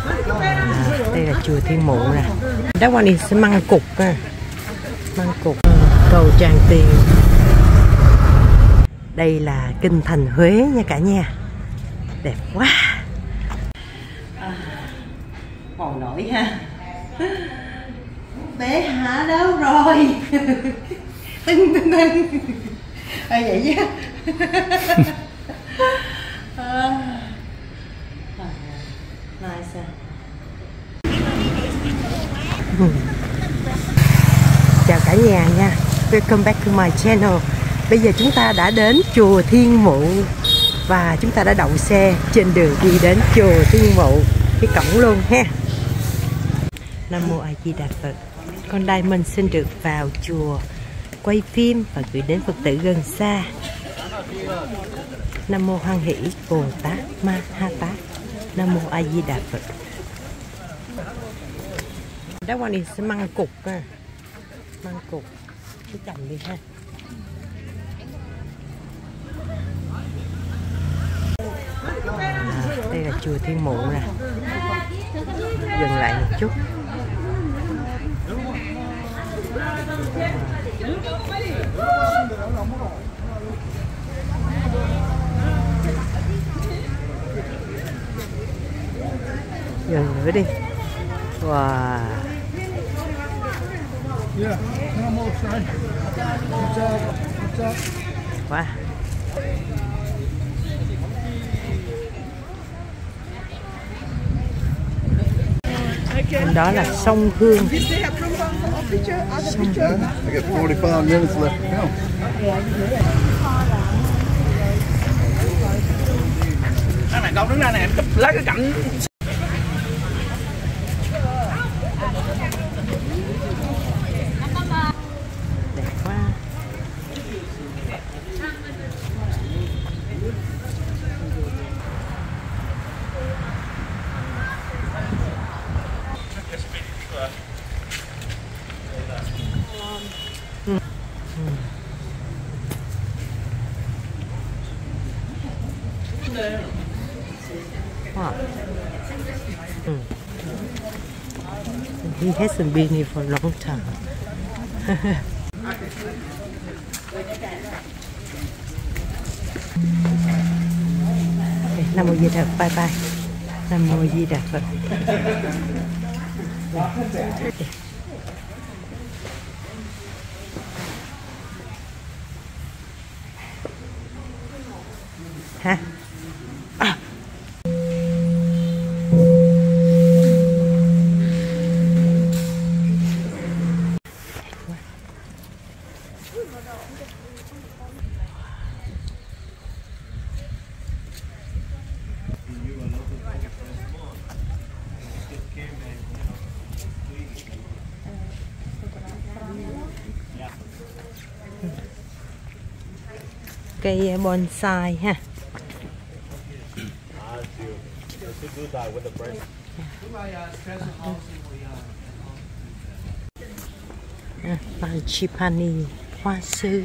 Đây là chùa Thiên Mụ nè. Đó qua đi sẽ Măng Cục à. Măng Cục, cầu Tràng Tiền. Đây là kinh thành Huế nha cả nhà. Đẹp quá. Ngồi nổi ha. Bé Hạ đâu rồi? Tưng tưng tưng. Vậy chứ. Nice. Chào cả nhà nha. Welcome back to my channel. Bây giờ chúng ta đã đến chùa Thiên Mụ và chúng ta đã đậu xe trên đường đi đến chùa Thiên Mụ, cái cổng luôn ha. Nam Mô A Di Đà Phật. Con Diamond xin được vào chùa quay phim và gửi đến Phật tử gần xa. Nam Mô Hoan Hỷ Bồ Tát Ma Ha Tát. Nam Mô A Di Đà Phật. Đó qua đi sẽ Măng Cục à. Măng Cục. Cứ chồng đi ha. Đây là chùa Thiên Mụ nè. Dừng lại một chút. Dừng nữa đi. Wow. Wow. Đó là sông Hương. Sông Hương. Này con đứng ra này, lấy cái cảnh. Đẹp quá. Wow. He hasn't been here for a long time. Nam Mô Di Đà Phật. Bye bye. Nam Mô Di Đà Phật. Ha. À. Cây bonsai ha. Frangipani hoa sứ.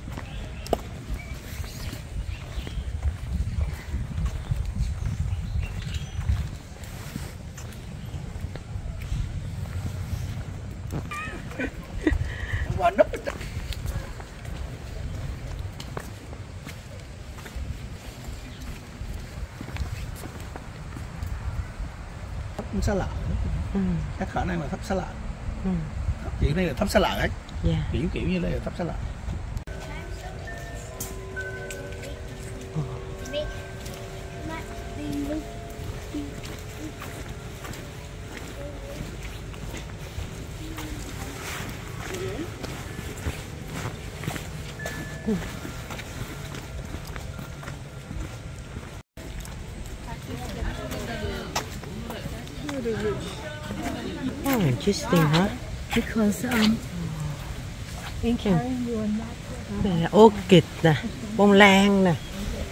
Xá lợn. Chắc khả năng là thắp xá lợn. Chuyện này là thắp xá lợn ấy. Kiểu như đây là thắp xá lợn. Oh, interesting, huh? Because đây là orchid nè, bông lan nè.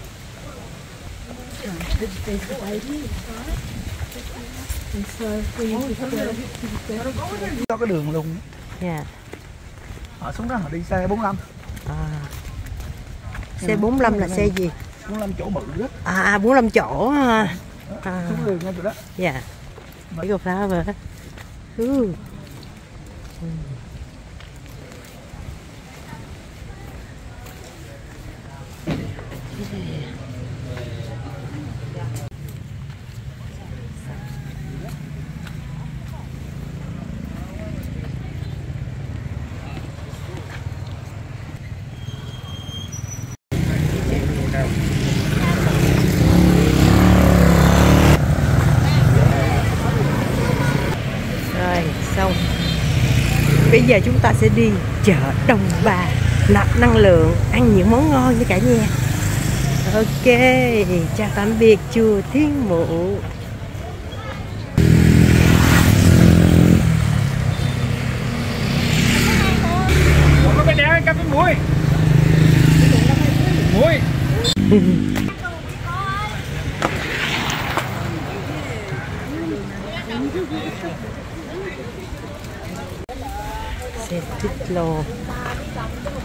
Có cái đường luôn. Yeah. Họ xuống đó họ đi xe 45. Xe 45 là xe gì? 45 chỗ bự đó. 45 chỗ ha. Xuống đường ngay từ đó. Dạ. Mấy cà pháo mà. Rồi xong. Bây giờ chúng ta sẽ đi chợ Đông Ba, nạp năng lượng, ăn những món ngon với cả nhà. Ok, chào tạm biệt chùa Thiên Mụ. Có cái đéo cắm cái muối. Muối. Xe Tích Lô.